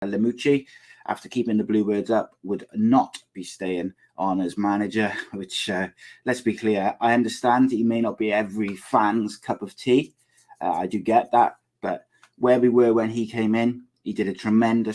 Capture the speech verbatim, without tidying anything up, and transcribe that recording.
Lamouchi, after keeping the Bluebirds up, would not be staying on as manager, which, uh, let's be clear, I understand he may not be every fan's cup of tea. Uh, I do get that, but where we were when he came in, he did a tremendous